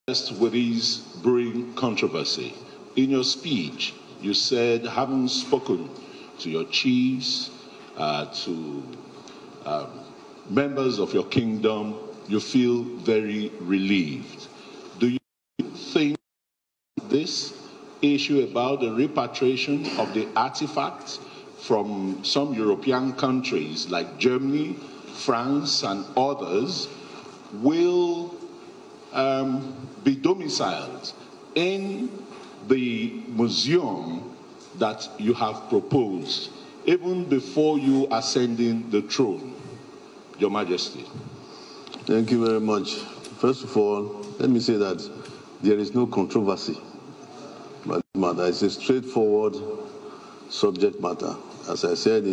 with this brewing controversy. In your speech, you said, having spoken to your chiefs, to members of your kingdom, you feel very relieved. Do you think this issue about the repatriation of the artifacts from some European countries like Germany, France, and others will be domiciled in the museum that you have proposed, even before you ascending the throne, Your Majesty? Thank you very much. First of all, let me say that there is no controversy about this matter. It's a straightforward subject matter. As I said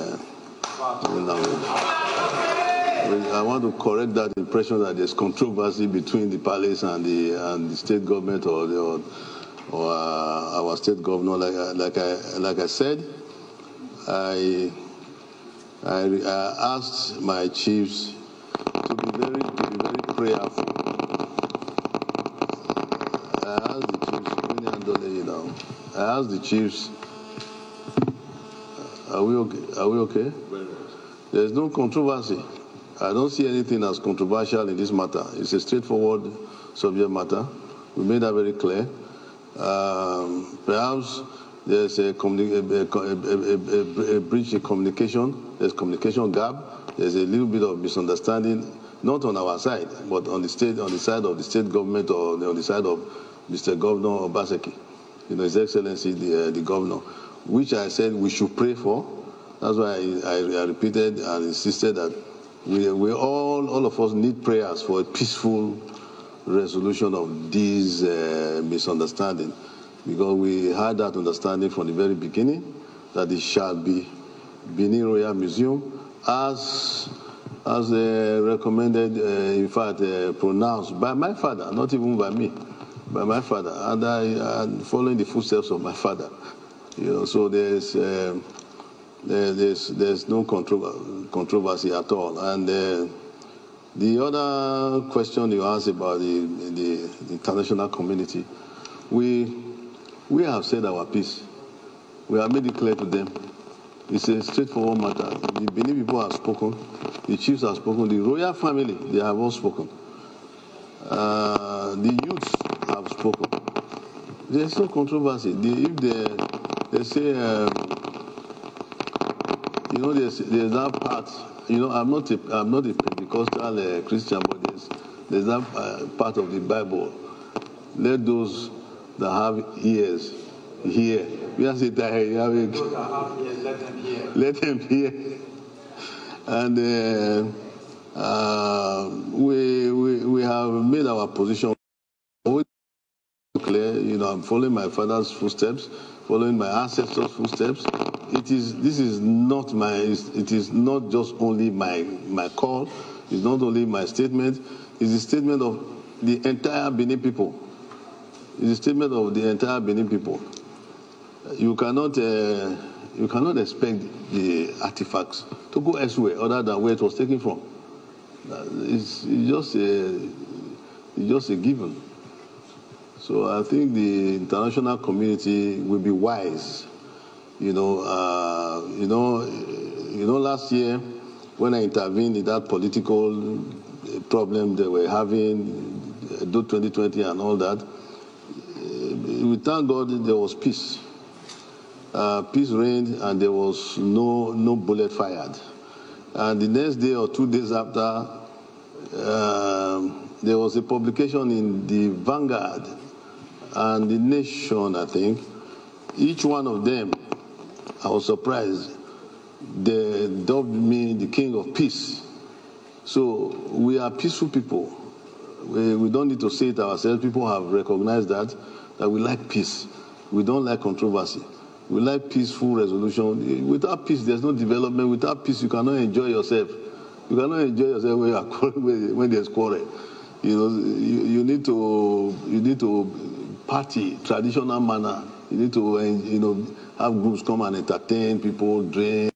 I want to correct that impression that there's controversy between the palace and the state government or our state governor. Like I said, I asked my chiefs to be very prayerful. I asked the chiefs, are we okay? There's no controversy. I don't see anything as controversial in this matter. It's a straightforward subject matter. We made that very clear. Perhaps there's a breach in communication. There's communication gap. There's a little bit of misunderstanding, not on our side, but on the side of the state government or on the side of Mr. Governor Obaseki, His Excellency the Governor, which I said we should pray for. That's why I repeated and insisted that we all of us need prayers for a peaceful resolution of this misunderstanding, because we had that understanding from the very beginning that it shall be Benin Royal Museum as recommended, in fact, pronounced by my father, not even by me, by my father, and I following the footsteps of my father. So there's no controversy at all. And the other question you asked about the international community, we have said our piece. We have made it clear to them. It's a straightforward matter. The Benin people have spoken. The chiefs have spoken. The royal family, they have all spoken. The youths have spoken. There's no controversy. If they say, there's that part. I'm not a Pentecostal Christian, but there's that part of the Bible. Let those that have ears hear. Let them hear. And we have made our position clear. I'm following my father's footsteps, following my ancestors' footsteps. It is not just only my call. It's not only my statement. It's a statement of the entire Benin people. It's a statement of the entire Benin people. You cannot expect the artifacts to go elsewhere other than where it was taken from. It's just a given. So I think the international community will be wise. Last year when I intervened in that political problem they were having, 2020 and all that, we thank God there was peace. Peace reigned and there was no bullet fired. And the next day or 2 days after, there was a publication in the Vanguard and the Nation, I think. Each one of them, I was surprised, they dubbed me the King of Peace. So we are peaceful people. We don't need to say it ourselves. People have recognized that we like peace. We don't like controversy. We like peaceful resolution. Without peace, there's no development. Without peace, you cannot enjoy yourself. You cannot enjoy yourself when there's quarrel. You need to party, traditional manner. You need to, have groups come and entertain people, drink,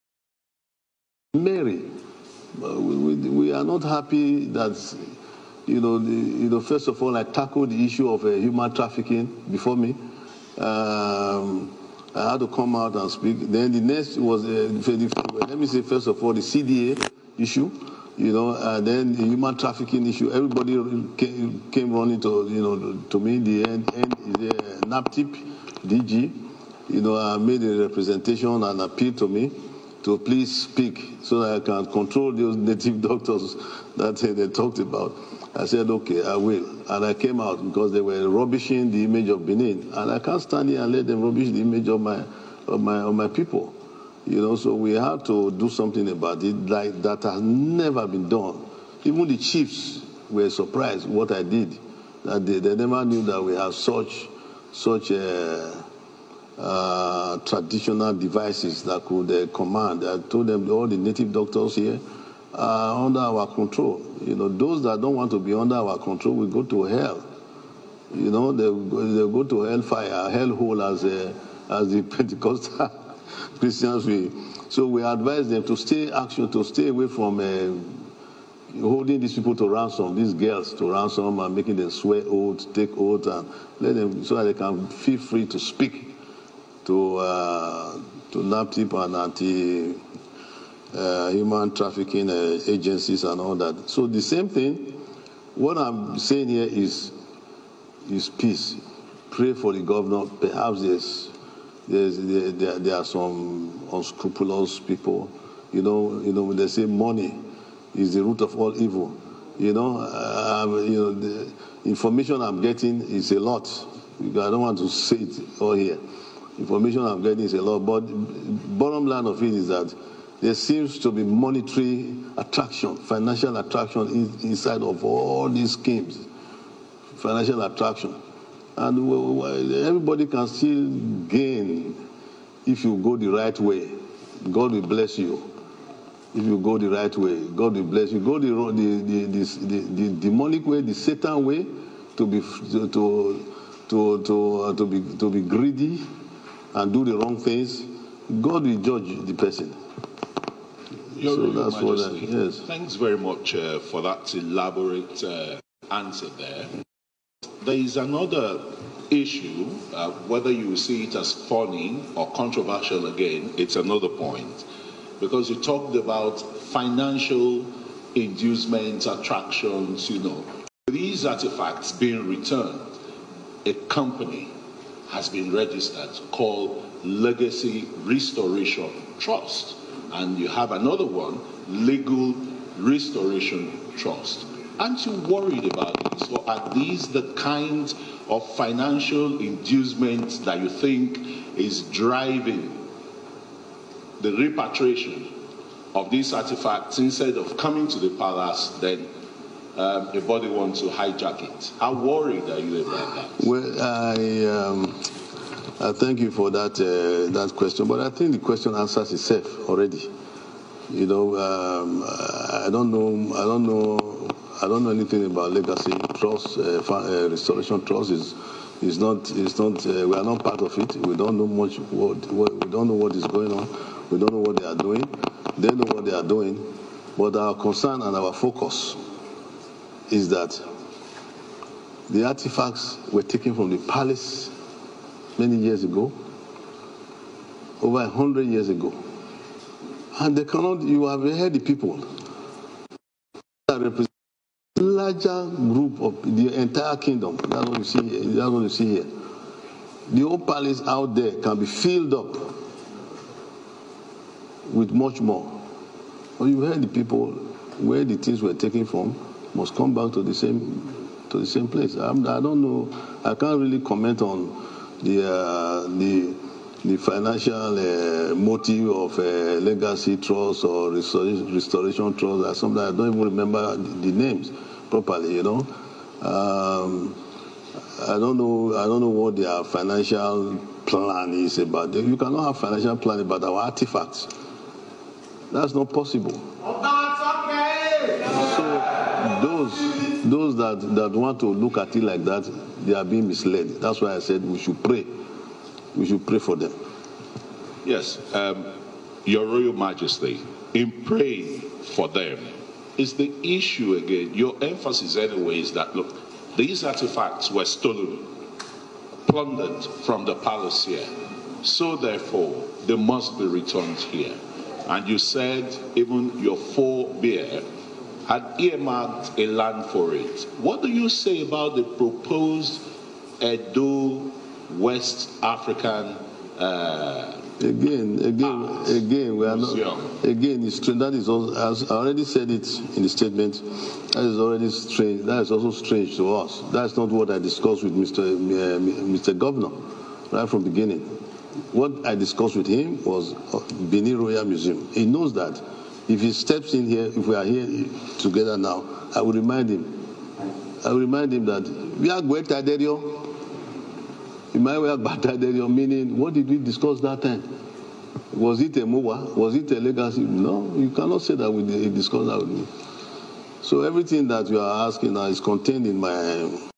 merry. We are not happy that, First of all, I tackled the issue of human trafficking before me. I had to come out and speak. Then the next was, let me say, first of all, the CDA issue, then the human trafficking issue. Everybody came running to me. The end is NAPTIP, DG. I made a representation and appeal to me to please speak so that I can control those native doctors that they talked about. I said, okay, I will. And I came out because they were rubbishing the image of Benin. And I can't stand here and let them rubbish the image of my people. So we had to do something about it like that has never been done. Even the chiefs were surprised what I did. That they never knew that we have such traditional devices that could command. I told them all the native doctors here are under our control. Those that don't want to be under our control will go to hell. They'll go to hellfire, hellhole as the Pentecostal Christians will. So we advise them to stay away from holding these people to ransom, these girls to ransom, and making them swear oaths, take oaths, and let them so that they can feel free to speak to NAPTIP and anti-human trafficking agencies and all that. So the same thing. What I'm saying here is peace. Pray for the governor. Perhaps there are some unscrupulous people. They say money is the root of all evil. The information I'm getting is a lot. I don't want to say it all here. Information I'm getting is a lot, but bottom line of it is that there seems to be monetary attraction, financial attraction inside of all these schemes. Financial attraction. And everybody can still gain if you go the right way. God will bless you. If you go the right way, God will bless you. Go the demonic way, the Satan way, to be greedy and do the wrong things. God will judge the person. Your Royal Majesty, yes. Thanks very much for that elaborate answer there. There is another issue, whether you see it as funny or controversial again, it's another point. Because you talked about financial inducements, attractions, These artifacts being returned, a company has been registered called Legacy Restoration Trust. And you have another one, Legal Restoration Trust. Aren't you worried about this? Or are these the kinds of financial inducements that you think is driving the repatriation of these artifacts instead of coming to the palace, then a body wants to hijack it? How worried are you about that? Well, I thank you for that question, but I think the question answers itself already. I don't know anything about Legacy Trust, Restoration Trust. Is not. We are not part of it. We don't know much. We don't know what is going on. We don't know what they are doing. They know what they are doing. But our concern and our focus is that the artifacts were taken from the palace many years ago, over 100 years ago. And they cannot, you have heard the people that represent a larger group of the entire kingdom. That's what you see here. That's what you see here. The old palace out there can be filled up with much more. But you heard the people where the things were taken from must come back to the same place. I don't know. I can't really comment on the financial motive of Legacy Trust or Restoration Trust or something. I don't even remember the names properly. I don't know what their financial plan is about. You cannot have financial plan about our artifacts. That's not possible. So those that want to look at it like that, they are being misled. That's why I said we should pray. We should pray for them. Yes, Your Royal Majesty, in praying for them, is the issue again. Your emphasis anyway is that, look, these artifacts were stolen, plundered from the palace here. So therefore, they must be returned here. And you said even your forebear had earmarked a land for it. What do you say about the proposed Edo West African Again, we are not. Again, it's strange. That is also, as I already said it in the statement. That is already strange. That is also strange to us. That's not what I discussed with Mr. Governor right from the beginning. What I discussed with him was Benin Royal Museum. He knows that if he steps in here, if we are here together now, I will remind him. That we are great Taderio. Meaning, what did we discuss that time? Was it a MOA? Was it a legacy? No, you cannot say that we discussed that with me. So everything that you are asking now is contained in my